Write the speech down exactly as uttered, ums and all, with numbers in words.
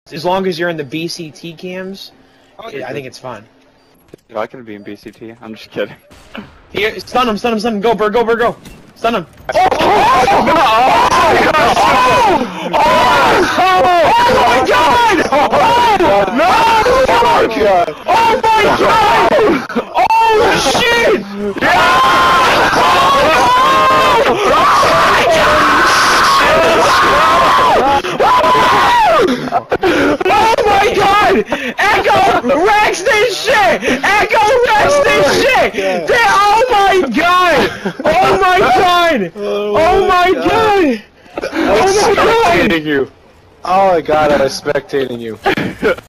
As long as you're in the B C T cams, Oh, it, I think it's fun. If I can be in B C T, I'm just kidding. Here, stun him, stun him, stun him. Go, Bird, go, Bird, go. Stun him. Oh! Oh! Oh! Oh my God! Oh! No! Oh my God! Oh my God! Oh shit! Yeah! Oh my God! Echo wrecks this shit! Echo wrecks this shit! They- oh my God! Oh my God! Oh my God! Oh my God! Oh my God, I was spectating you.